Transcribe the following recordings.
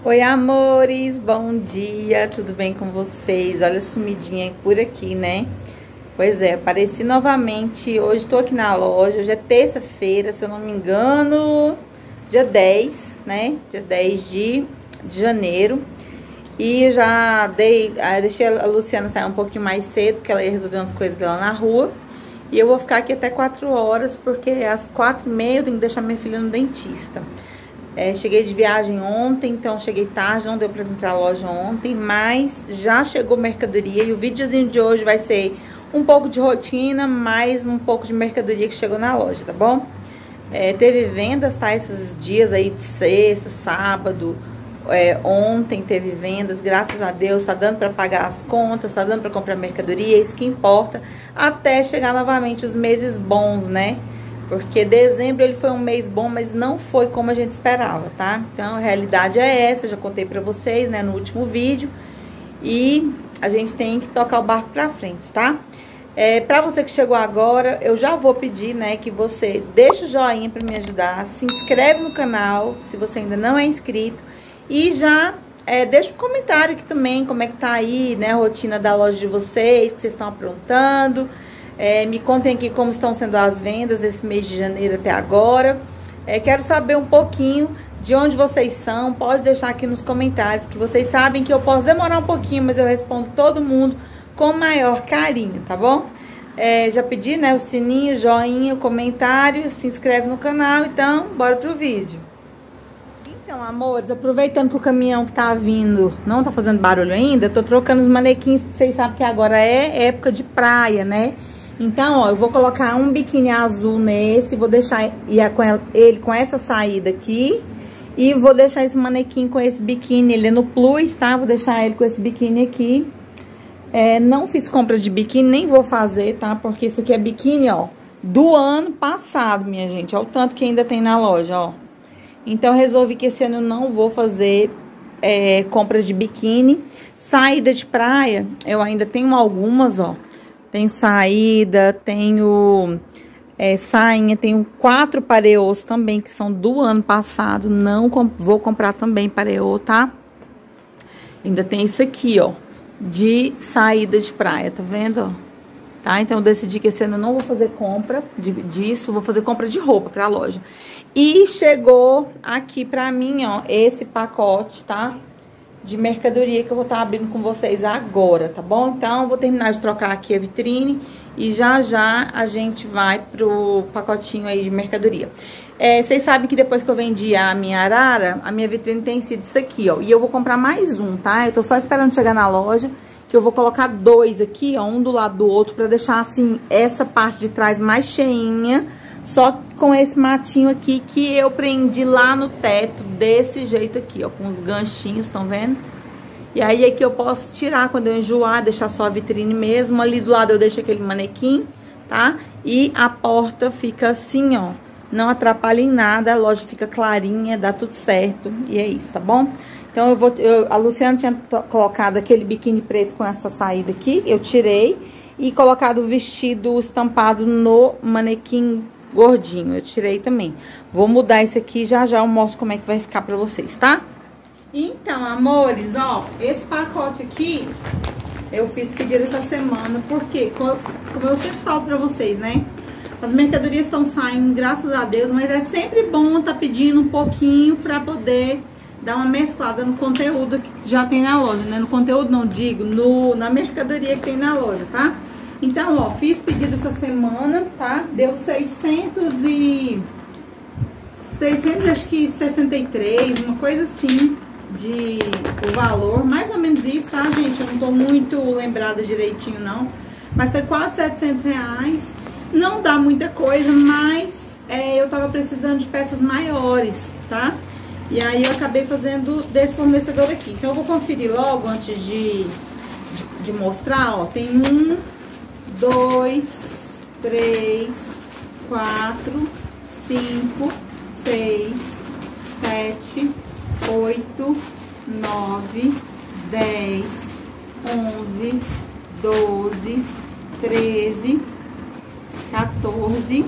Oi, amores, bom dia, tudo bem com vocês? Olha, sumidinha por aqui, né? Pois é, apareci novamente, hoje tô aqui na loja, hoje é terça-feira, se eu não me engano, dia 10, né? Dia 10 de janeiro. E eu já deixei a Luciana sair um pouquinho mais cedo, porque ela ia resolver umas coisas dela na rua. E eu vou ficar aqui até 4 horas, porque às 4h30 eu tenho que deixar minha filha no dentista. Cheguei de viagem ontem, então cheguei tarde, não deu pra vir pra loja ontem, mas já chegou mercadoria e o videozinho de hoje vai ser um pouco de rotina, mais um pouco de mercadoria que chegou na loja, tá bom? Teve vendas, tá? Esses dias aí de sexta, sábado, ontem teve vendas, graças a Deus, tá dando pra pagar as contas, tá dando pra comprar mercadoria, isso que importa, até chegar novamente os meses bons, né? Porque dezembro ele foi um mês bom, mas não foi como a gente esperava, tá? Então, a realidade é essa, já contei pra vocês, né, no último vídeo. E a gente tem que tocar o barco pra frente, tá? Pra você que chegou agora, eu já vou pedir, né, que você deixe o joinha pra me ajudar, se inscreve no canal, se você ainda não é inscrito. E já deixa um comentário aqui também, como é que tá aí, né, a rotina da loja de vocês, que vocês estão aprontando. Me contem aqui como estão sendo as vendas desse mês de janeiro até agora. Quero saber um pouquinho de onde vocês são. Pode deixar aqui nos comentários, que vocês sabem que eu posso demorar um pouquinho, mas eu respondo todo mundo com o maior carinho, tá bom? Já pedi, né, o sininho, joinha, o comentário, se inscreve no canal. Então, bora pro vídeo. Então, amores, aproveitando que o caminhão que tá vindo não tá fazendo barulho ainda, eu tô trocando os manequins, porque vocês sabem que agora é época de praia, né? Então, ó, eu vou colocar um biquíni azul nesse, vou deixar ele com essa saída aqui. E vou deixar esse manequim com esse biquíni, ele é no plus, tá? Vou deixar ele com esse biquíni aqui. Não fiz compra de biquíni, nem vou fazer, tá? Porque isso aqui é biquíni, ó, do ano passado, minha gente. Olha o tanto que ainda tem na loja, ó. Então, eu resolvi que esse ano eu não vou fazer compras de biquíni. Saída de praia, eu ainda tenho algumas, ó. Tem saída, tenho sainha, tenho 4 pareôs também, que são do ano passado. Não vou comprar também pareô, tá? Ainda tem isso aqui, ó, de saída de praia, tá vendo, ó? Tá? Então, eu decidi que esse ano eu não vou fazer compra disso, vou fazer compra de roupa pra loja. E chegou aqui pra mim, ó, esse pacote, tá? De mercadoria que eu vou estar abrindo com vocês agora, tá bom? Então, eu vou terminar de trocar aqui a vitrine e já a gente vai pro pacotinho aí de mercadoria. Vocês sabem que depois que eu vendi a minha arara, a minha vitrine tem sido isso aqui, ó. E eu vou comprar mais um, tá? Eu tô só esperando chegar na loja, que eu vou colocar 2 aqui, ó, um do lado do outro, pra deixar, assim, essa parte de trás mais cheinha. Só com esse matinho aqui que eu prendi lá no teto, desse jeito aqui, ó, com os ganchinhos, estão vendo? E aí aqui eu posso tirar quando eu enjoar, deixar só a vitrine mesmo. Ali do lado eu deixo aquele manequim, tá? E a porta fica assim, ó, não atrapalha em nada, a loja fica clarinha, dá tudo certo. E é isso, tá bom? Então a Luciana tinha colocado aquele biquíni preto com essa saída aqui, eu tirei. E colocado o vestido estampado no manequim gordinho, eu tirei também. Vou mudar esse aqui, já eu mostro como é que vai ficar pra vocês, tá? Então, amores, ó, esse pacote aqui, eu fiz pedido essa semana, porque, como eu sempre falo pra vocês, né? As mercadorias estão saindo, graças a Deus, mas é sempre bom tá pedindo um pouquinho pra poder dar uma mesclada no conteúdo que já tem na loja, né? No conteúdo não digo, na mercadoria que tem na loja, tá? Então, ó, fiz pedido essa semana, tá? Deu 663, acho que 63, uma coisa assim, de o valor. Mais ou menos isso, tá, gente? Eu não tô muito lembrada direitinho, não. Mas foi quase 700 reais. Não dá muita coisa, mas eu tava precisando de peças maiores, tá? E aí eu acabei fazendo desse fornecedor aqui. Então, eu vou conferir logo antes de mostrar, ó. Tem 1, 2, 3, 4, 5, 6, 7, 8, 9, 10, 11, 12, 13, 14,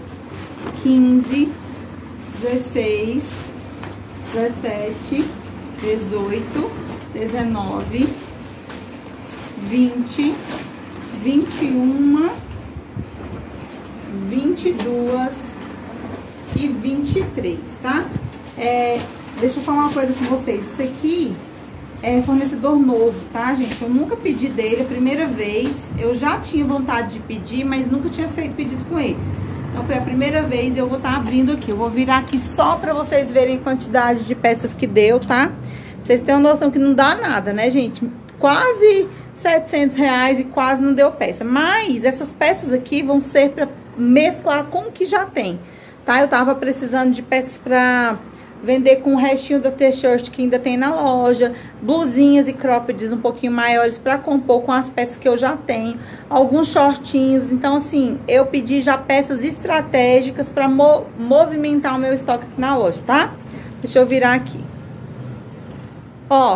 15, 16, 17, 18, 19, 20, 21, 22 e 23, tá? Deixa eu falar uma coisa com vocês. Isso aqui é fornecedor novo, tá, gente? Eu nunca pedi dele, a primeira vez. Eu já tinha vontade de pedir, mas nunca tinha feito pedido com eles. Então foi a primeira vez e eu vou estar abrindo aqui. Eu vou virar aqui só pra vocês verem a quantidade de peças que deu, tá? Pra vocês terem uma noção que não dá nada, né, gente? Quase R$700 e quase não deu peça. Mas essas peças aqui vão ser pra mesclar com o que já tem, tá? Eu tava precisando de peças pra vender com o restinho da t-shirt que ainda tem na loja, blusinhas e croppeds um pouquinho maiores para compor com as peças que eu já tenho, alguns shortinhos. Então, assim, eu pedi já peças estratégicas para movimentar o meu estoque aqui na loja, tá? Deixa eu virar aqui. Ó,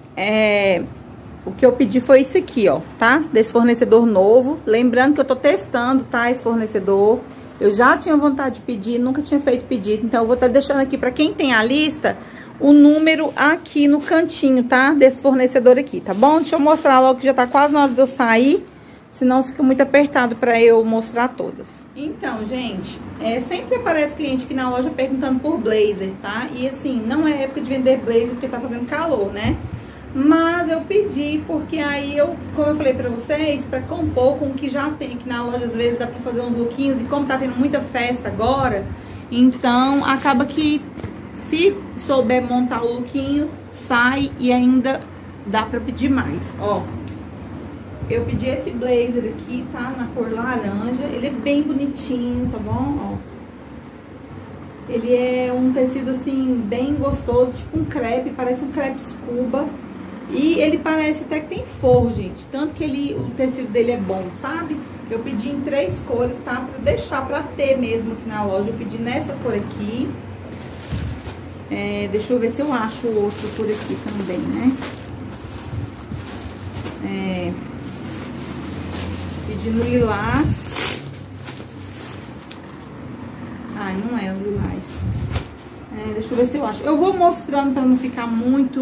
o que eu pedi foi isso aqui, ó, tá? Desse fornecedor novo. Lembrando que eu tô testando, tá? Esse fornecedor. Eu já tinha vontade de pedir, nunca tinha feito pedido, então eu vou estar deixando aqui para quem tem a lista, o número aqui no cantinho, tá? Desse fornecedor aqui, tá bom? Deixa eu mostrar logo que já tá quase na hora de eu sair, senão fica muito apertado para eu mostrar todas. Então, gente, sempre aparece cliente aqui na loja perguntando por blazer, tá? E assim, não é época de vender blazer porque tá fazendo calor, né? Mas eu pedi porque aí como eu falei pra vocês, pra compor com o que já tem aqui na loja, às vezes dá pra fazer uns lookinhos, e como tá tendo muita festa agora, então acaba que se souber montar o lookinho, sai e ainda dá pra pedir mais. Ó, eu pedi esse blazer aqui, tá? Na cor laranja, ele é bem bonitinho, tá bom? Ó. Ele é um tecido assim, bem gostoso, tipo um crepe, parece um crepe scuba. E ele parece até que tem forro, gente. Tanto que o tecido dele é bom, sabe? Eu pedi em 3 cores, tá? Pra deixar pra ter mesmo aqui na loja. Eu pedi nessa cor aqui. Deixa eu ver se eu acho outro por aqui também, né? Pedi no lilás. Ai, não é o lilás. Deixa eu ver se eu acho. Eu vou mostrando pra não ficar muito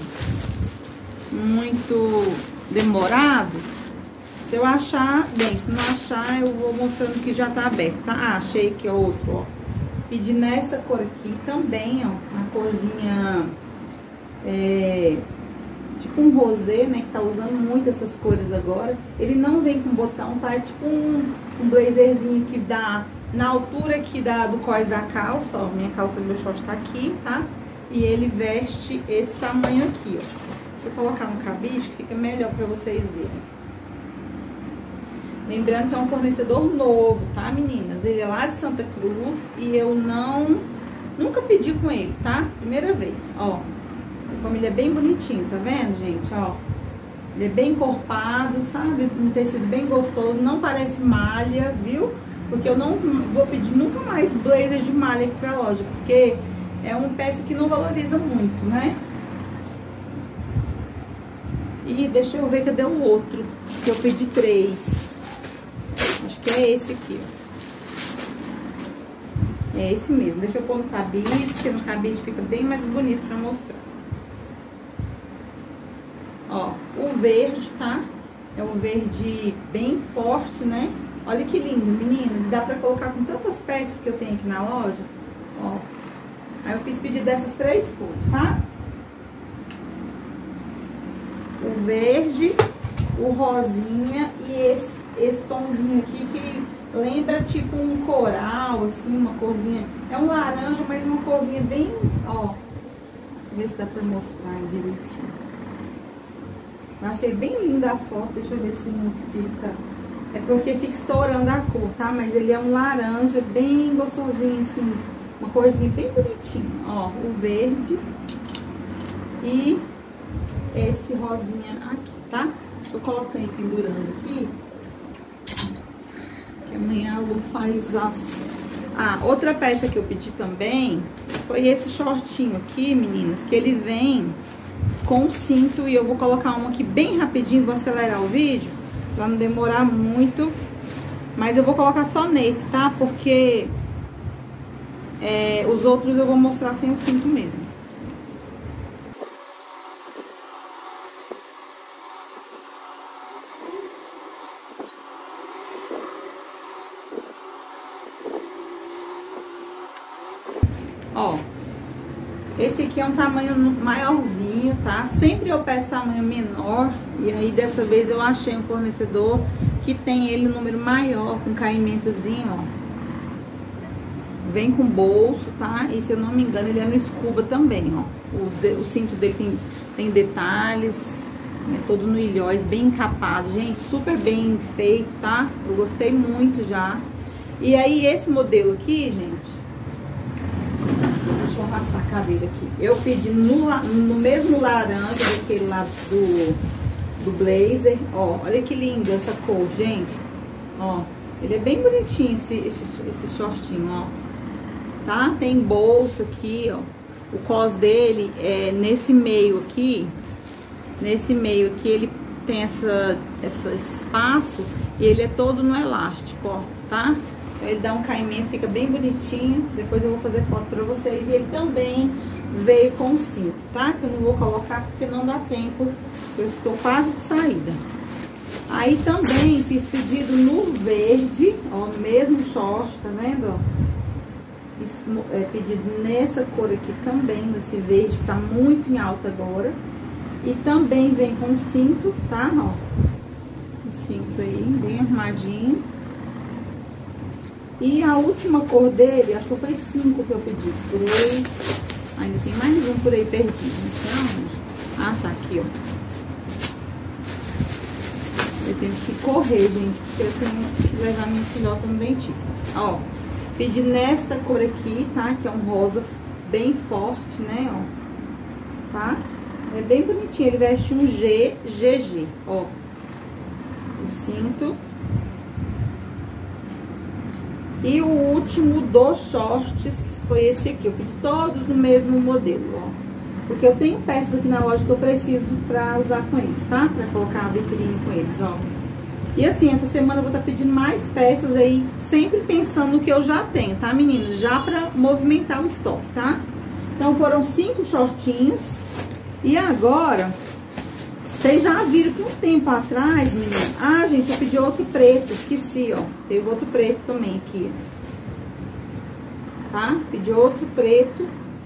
demorado. Se eu achar, bem, se não achar, eu vou mostrando que já tá aberto, tá? Ah, achei que é outro, ó. Pedi nessa cor aqui também, ó, na corzinha, tipo um rosé, né, que tá usando muito essas cores agora. Ele não vem com botão, tá? É tipo um blazerzinho que dá na altura aqui do cós da calça, ó. Minha calça do meu short tá aqui, tá? E ele veste esse tamanho aqui, ó. Deixa eu colocar no cabide que fica melhor pra vocês verem. Lembrando que é um fornecedor novo, tá, meninas? Ele é lá de Santa Cruz e eu nunca pedi com ele, tá? Primeira vez, ó. Como ele é bem bonitinho, tá vendo, gente? Ó. Ele é bem encorpado, sabe? Um tecido bem gostoso, não parece malha, viu? Porque eu não vou pedir nunca mais blazer de malha aqui pra loja, porque é uma peça que não valoriza muito, né? E deixa eu ver cadê o outro, que eu pedi 3. Acho que é esse aqui, ó. É esse mesmo. Deixa eu pôr no cabide, porque no cabide fica bem mais bonito pra mostrar. Ó, o verde, tá? É um verde bem forte, né? Olha que lindo, meninas. Dá pra colocar com tantas peças que eu tenho aqui na loja. Ó. Aí eu fiz pedido dessas 3 cores, tá? O verde, o rosinha e esse tomzinho aqui que lembra tipo um coral, assim, uma corzinha. É um laranja, mas uma corzinha bem, ó. Ver se dá pra mostrar direitinho. Eu achei bem linda a foto, deixa eu ver se não fica. É porque fica estourando a cor, tá? Mas ele é um laranja bem gostosinho, assim. Uma corzinha bem bonitinha. Ó, o verde e esse rosinha aqui, tá? Deixa eu colocar aí pendurando aqui. Que amanhã a Lu faz as... Ah, outra peça que eu pedi também foi esse shortinho aqui, meninas. Que ele vem com cinto e eu vou colocar um aqui bem rapidinho. Vou acelerar o vídeo pra não demorar muito. Mas eu vou colocar só nesse, tá? Porque os outros eu vou mostrar sem o cinto mesmo. Ó, esse aqui é um tamanho maiorzinho, tá? Sempre eu peço tamanho menor. E aí, dessa vez, eu achei um fornecedor que tem ele um número maior, com caimentozinho, ó. Vem com bolso, tá? E se eu não me engano, ele é no Scuba também, ó. O cinto dele tem detalhes, é todo no ilhóis, bem encapado. Gente, super bem feito, tá? Eu gostei muito já. E aí, esse modelo aqui, gente... Deixa eu arrastar a cadeira aqui. Eu pedi no mesmo laranja, daquele lado do blazer. Ó, olha que lindo essa cor, gente. Ó, ele é bem bonitinho, esse shortinho, ó. Tá? Tem bolso aqui, ó. O cos dele é nesse meio aqui. Nesse meio aqui ele tem esse espaço e ele é todo no elástico, ó, tá? Ele dá um caimento, fica bem bonitinho. Depois eu vou fazer foto pra vocês. E ele também veio com cinto, tá? Que eu não vou colocar porque não dá tempo. Eu estou quase de saída. Aí também fiz pedido no verde, ó, no mesmo short, tá vendo? Fiz pedido nessa cor aqui também, nesse verde, que tá muito em alta agora. E também vem com cinto, tá? Ó, o cinto aí, bem arrumadinho. E a última cor dele, acho que foi 5 que eu pedi. 3. Ainda tem mais um por aí perdido. Não sei aonde. Ah, tá aqui, ó. Eu tenho que correr, gente, porque eu tenho que levar minha filhota no dentista. Ó, pedi nesta cor aqui, tá? Que é um rosa bem forte, né, ó. Tá? É bem bonitinho. Ele veste um GG, ó. O cinto. E o último dos shorts foi esse aqui. Eu pedi todos no mesmo modelo, ó. Porque eu tenho peças aqui na loja que eu preciso pra usar com eles, tá? Pra colocar a vitrine com eles, ó. E assim, essa semana eu vou estar pedindo mais peças aí, sempre pensando no que eu já tenho, tá, meninas? Já pra movimentar o estoque, tá? Então foram 5 shortinhos. E agora... Vocês já viram que um tempo atrás, menina... Ah, gente, eu pedi outro preto, esqueci, ó. Teve outro preto também aqui, tá? Pedi outro preto.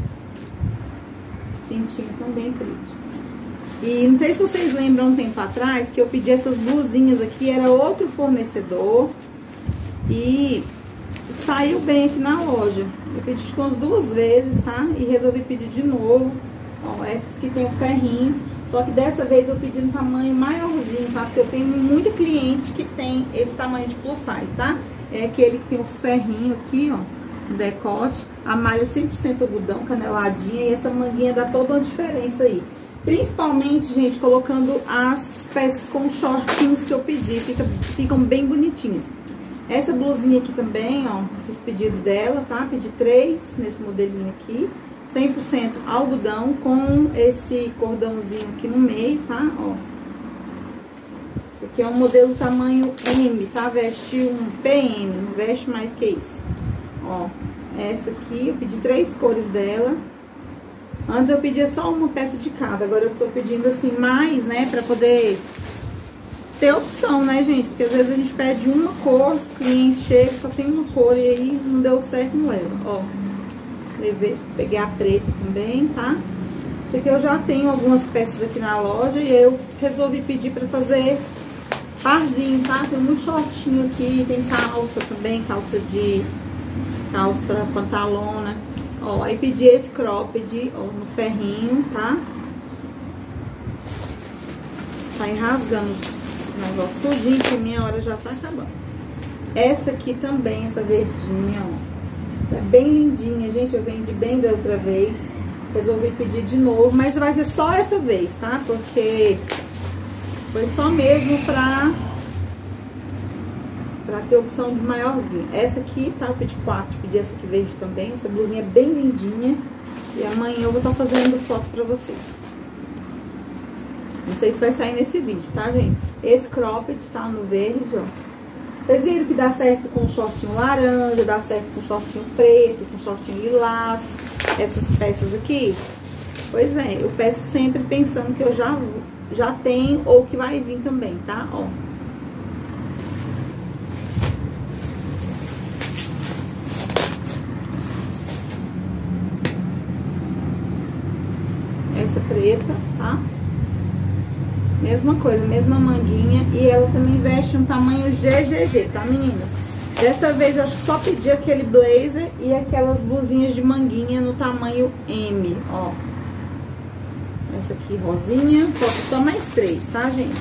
Cintinho também preto. E não sei se vocês lembram um tempo atrás que eu pedi essas blusinhas aqui, era outro fornecedor. E saiu bem aqui na loja. Eu pedi acho que umas 2 vezes, tá? E resolvi pedir de novo. Ó, essas que tem o ferrinho. Só que dessa vez eu pedi no tamanho maiorzinho, tá? Porque eu tenho muito cliente que tem esse tamanho de plus size, tá? É aquele que tem o ferrinho aqui, ó, no decote. A malha 100% algodão, caneladinha. E essa manguinha dá toda uma diferença aí. Principalmente, gente, colocando as peças com shortinhos que eu pedi. Ficam bem bonitinhas. Essa blusinha aqui também, ó, fiz pedido dela, tá? Pedi 3 nesse modelinho aqui. 100% algodão com esse cordãozinho aqui no meio, tá? Ó. Esse aqui é um modelo tamanho M, tá? Veste um PM, não veste mais que isso. Ó, essa aqui, eu pedi 3 cores dela. Antes eu pedia só uma peça de cada, agora eu tô pedindo assim mais, né? Pra poder ter opção, né, gente? Porque às vezes a gente pede uma cor, o cliente chega, só tem uma cor e aí não deu certo, não leva. Ó. Peguei a preta também, tá? Isso aqui eu já tenho algumas peças aqui na loja e eu resolvi pedir pra fazer parzinho, tá? Tem muito shortinho aqui, tem calça também, calça pantalona. Ó, aí pedi esse cropped, ó, no ferrinho, tá? Sai rasgando o negócio tudinho, que minha hora já tá acabando. Essa aqui também, essa verdinha, ó. É bem lindinha, gente, eu vendi bem da outra vez. Resolvi pedir de novo, mas vai ser só essa vez, tá? Porque foi só mesmo pra ter opção de maiorzinha. Essa aqui, tá? Eu pedi 4, pedi essa aqui verde também. Essa blusinha é bem lindinha. E amanhã eu vou estar fazendo foto pra vocês. Não sei se vai sair nesse vídeo, tá, gente? Esse cropped tá no verde, ó. Vocês viram que dá certo com shortinho laranja, dá certo com shortinho preto, com shortinho lilás, essas peças aqui? Pois é, eu peço sempre pensando que eu já tenho ou que vai vir também, tá? Ó. preta, tá? Mesma coisa, mesma manguinha. E ela também veste um tamanho GGG, tá, meninas? Dessa vez eu acho que só pedi aquele blazer e aquelas blusinhas de manguinha no tamanho M, ó. Essa aqui rosinha, falta só mais 3, tá, gente?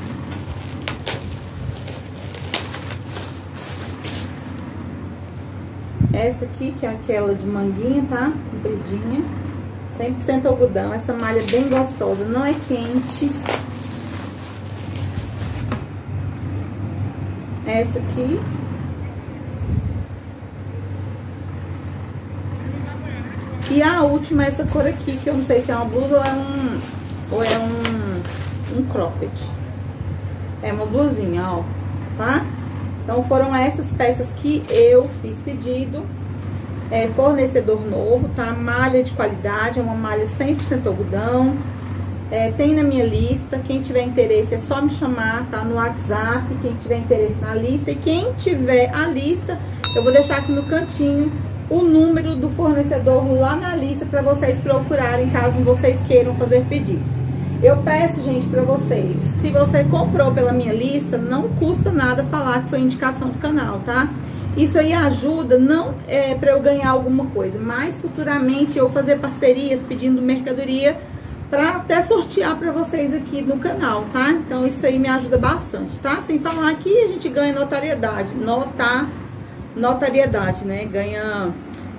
Essa aqui, que é aquela de manguinha, tá? Compridinha. 100% algodão. Essa malha é bem gostosa, não é quente. Essa aqui. E a última é essa cor aqui, que eu não sei se é uma blusa ou é um cropped. É uma blusinha, ó, tá? Então foram essas peças que eu fiz pedido. É fornecedor novo, tá? Malha de qualidade, é uma malha 100% algodão. Tem na minha lista, quem tiver interesse é só me chamar, tá? No WhatsApp, quem tiver interesse na lista. E quem tiver a lista, eu vou deixar aqui no cantinho o número do fornecedor lá na lista para vocês procurarem, caso vocês queiram fazer pedidos. Eu peço, gente, para vocês, se você comprou pela minha lista, não custa nada falar que foi indicação do canal, tá? Isso aí ajuda, não para eu ganhar alguma coisa, mas futuramente eu fazer parcerias pedindo mercadoria para até sortear para vocês aqui no canal, tá? Então isso aí me ajuda bastante, tá? Sem falar que a gente ganha notariedade, notariedade, né? Ganha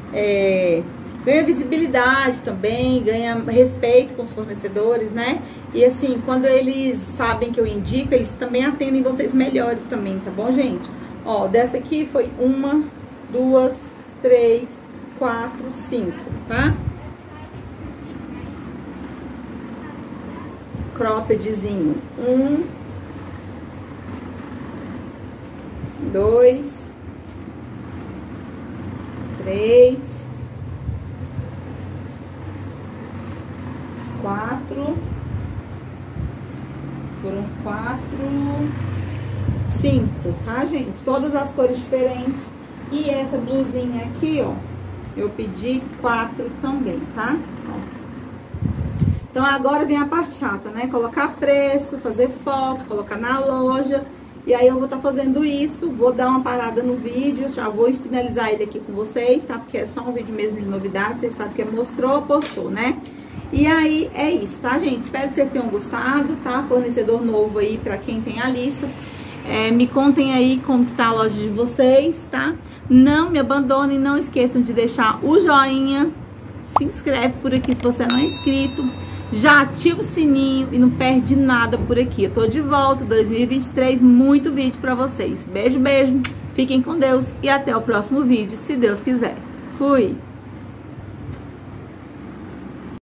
visibilidade também, ganha respeito com os fornecedores, né? E assim, quando eles sabem que eu indico, eles também atendem vocês melhores também, tá bom, gente? Ó, dessa aqui foi 1, 2, 3, 4, 5, tá? Croppedzinho. 1, 2, 3, 4, foram 4, 5, tá, gente? Todas as cores diferentes. E essa blusinha aqui, ó, eu pedi 4 também, tá? Ó. Então agora vem a parte chata, né? Colocar preço, fazer foto, colocar na loja. E aí eu vou estar fazendo isso, vou dar uma parada no vídeo, já vou finalizar ele aqui com vocês, tá? Porque é só um vídeo mesmo de novidade, vocês sabem que é mostrou, postou, né? E aí é isso, tá, gente? Espero que vocês tenham gostado, tá? Fornecedor novo aí pra quem tem a lista. Me contem aí como que tá a loja de vocês, tá? Não me abandonem, não esqueçam de deixar o joinha, se inscreve por aqui se você não é inscrito. Já ativa o sininho e não perde nada por aqui. Eu tô de volta, 2023, muito vídeo pra vocês. Beijo, beijo, fiquem com Deus e até o próximo vídeo, se Deus quiser. Fui!